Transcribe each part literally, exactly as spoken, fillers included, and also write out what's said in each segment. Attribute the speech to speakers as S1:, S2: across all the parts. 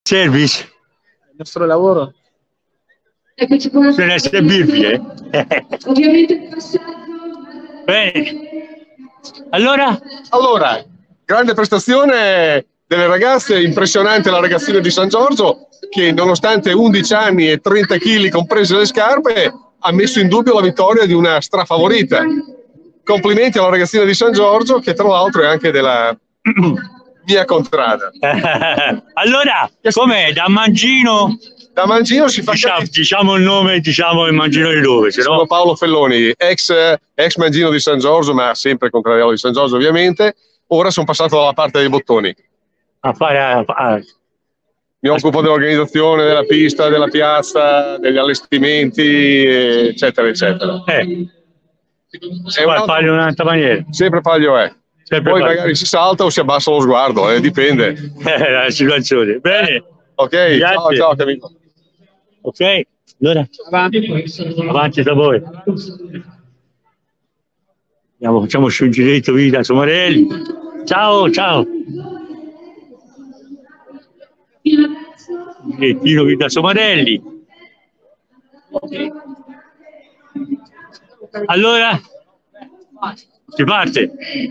S1: Service?
S2: Il nostro lavoro.
S1: Se ne servirvi, eh?
S3: Ovviamente passaggio.
S1: Bene. Allora?
S4: Allora, grande prestazione delle ragazze, impressionante la ragazzina di San Giorgio che nonostante undici anni e trenta chili comprese le scarpe ha messo in dubbio la vittoria di una strafavorita. Complimenti alla ragazzina di San Giorgio che tra l'altro è anche della mia contrada.
S1: Allora, com'è? Da Mangino?
S4: Da Mangino si fa
S1: diciamo, diciamo il nome, diciamo il Mangino di dove? Se
S4: Sono
S1: no...
S4: Paolo Felloni, ex, ex Mangino di San Giorgio, ma sempre contrariato di San Giorgio ovviamente. Ora sono passato dalla parte dei bottoni.
S1: A fare... A, a...
S4: Mi occupo dell'organizzazione della pista, della piazza, degli allestimenti, eccetera, eccetera.
S1: Eh.
S4: È un altro...
S1: Paglio in un'altra maniera.
S4: Sempre paglio è.
S1: Sempre
S4: Poi
S1: paglio.
S4: magari si salta o si abbassa lo sguardo, eh, dipende.
S1: Eh, la situazione. Bene.
S4: Ok,
S1: Grazie.
S4: ciao, ciao Camillo.
S1: Ok, allora avanti da voi. Andiamo, facciamoci un giretto vita Somarelli. Ciao, ciao. Un girettino vita Somarelli. Allora si parte.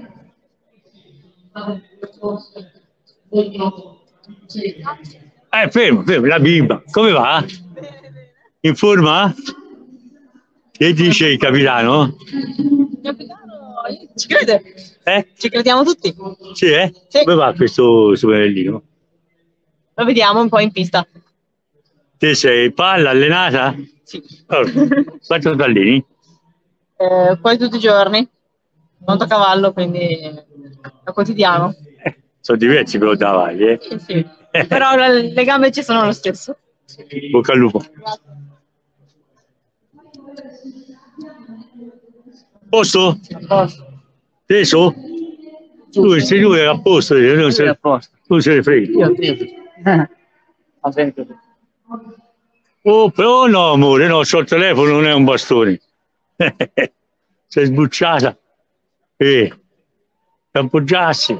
S1: Eh, fermo, fermo, la bimba. Come va? In forma? Che dice il capitano?
S5: Il capitano ci crede.
S1: Eh?
S5: Ci crediamo tutti.
S1: Sì, eh?
S5: Sì.
S1: Come va questo Somarellino?
S5: Lo vediamo un po' in pista.
S1: Te sei palla allenata?
S5: Sì.
S1: Oh, quanto ti alleni?
S5: Eh, poi tutti i giorni. Monto a cavallo, quindi è quotidiano.
S1: Eh, sono diversi però davanti, eh?
S5: Sì, sì. Però le, le gambe ci sono lo stesso.
S1: Bocca al lupo. Posto? Teso? Tu sei due a posto, non sei, tu sei freddo. Oh, però no, amore, no, c'ho il telefono, non è un bastone. Sei sbucciata. Eh, ti appoggiassi.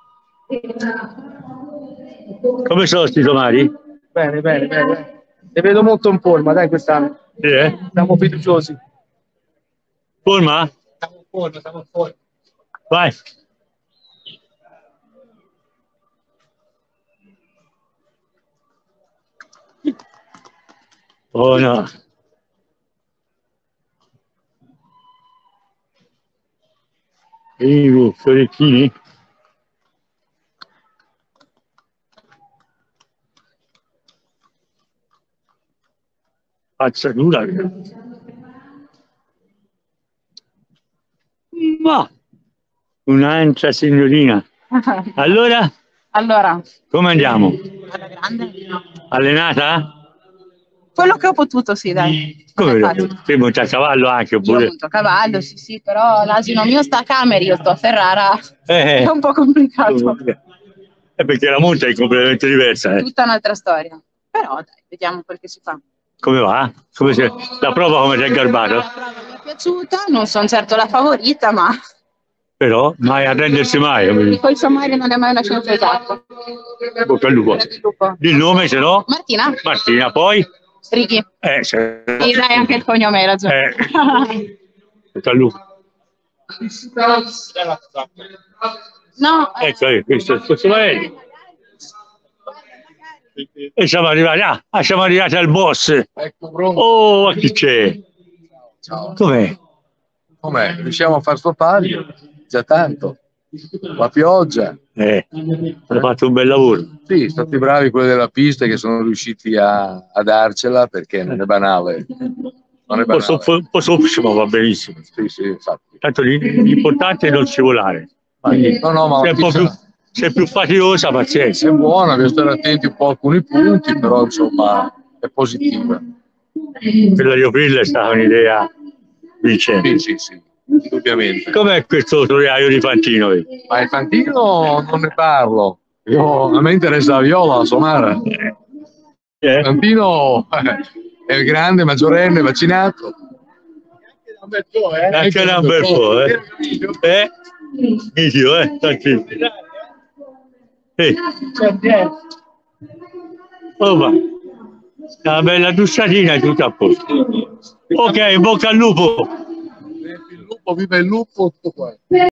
S1: Come sono sti domani?
S2: Bene, bene, bene. Ti vedo molto in forma, dai, quest'anno.
S1: Sì, eh?
S2: Siamo fiduciosi.
S1: Forma?
S2: Siamo in forma, siamo in forma.
S1: Vai. Oh no. Ehi, orecchini? Pazzatura. Ma un'ancia signorina. Allora?
S5: Allora.
S1: Come andiamo?
S5: Alla grande.
S1: Allenata?
S5: Quello che ho potuto, sì, dai.
S1: Come? Sei montato a cavallo anche? Oppure...
S5: Io monto a cavallo, sì, sì, però l'asino mio sta a Cameri, io sto a Ferrara.
S1: Eh,
S5: è un po' complicato.
S1: È perché la monta è completamente diversa. Eh.
S5: Tutta un'altra storia. Però dai, vediamo quel che si fa.
S1: Come va? Come se... La prova come ti è garbato?
S5: La prova mi è piaciuta, non sono certo la favorita, ma...
S1: Però mai arrendersi mai.
S5: Col sommario non è mai una scienza esatta.
S1: Bocca al lupo. Il nome se no?
S5: Martina.
S1: Martina, poi?
S5: Righi.
S1: Eh, se...
S5: Sì, dai, anche il cognome, hai ragione.
S1: Eh. Bocca al lupo.
S5: No.
S1: Ecco, ecco, questo è questo è. E siamo arrivati, ah, ah, siamo arrivati al boss.
S6: Ecco, pronto.
S1: Oh, chi c'è?
S6: Ciao.
S1: Com'è?
S6: Com'è? Riusciamo a far sto taglio? Già tanto. La pioggia.
S1: Eh, hanno fatto un bel lavoro.
S6: Sì, stati bravi quelli della pista che sono riusciti a, a darcela perché non è banale. Non è banale.
S1: Un po' sopra, ma va benissimo.
S6: Sì, sì, infatti.
S1: Tanto l'importante è non scivolare. Quindi,
S6: no, no, ma
S1: se, è un po più, se è più faticosa, pazienza.
S6: È buona, bisogna stare attenti un po' a alcuni punti, però insomma è positiva.
S1: Per la Rioprilla è stata un'idea vincente.
S6: Sì, sì, sì, indubbiamente.
S1: Com'è questo toriaio di Fantino?
S6: Ma il Fantino non ne parlo. Io, a me interessa la viola, la sonara.
S1: Eh?
S6: Fantino è il grande, maggiorenne, vaccinato.
S1: Anche da un bel po', eh? Eh? Video, eh? Tranquillo. Eh. Oh, va. Una bella dussatina e tutto a posto. Ok, in bocca al lupo.
S4: Il lupo, viva il lupo, tutto qua.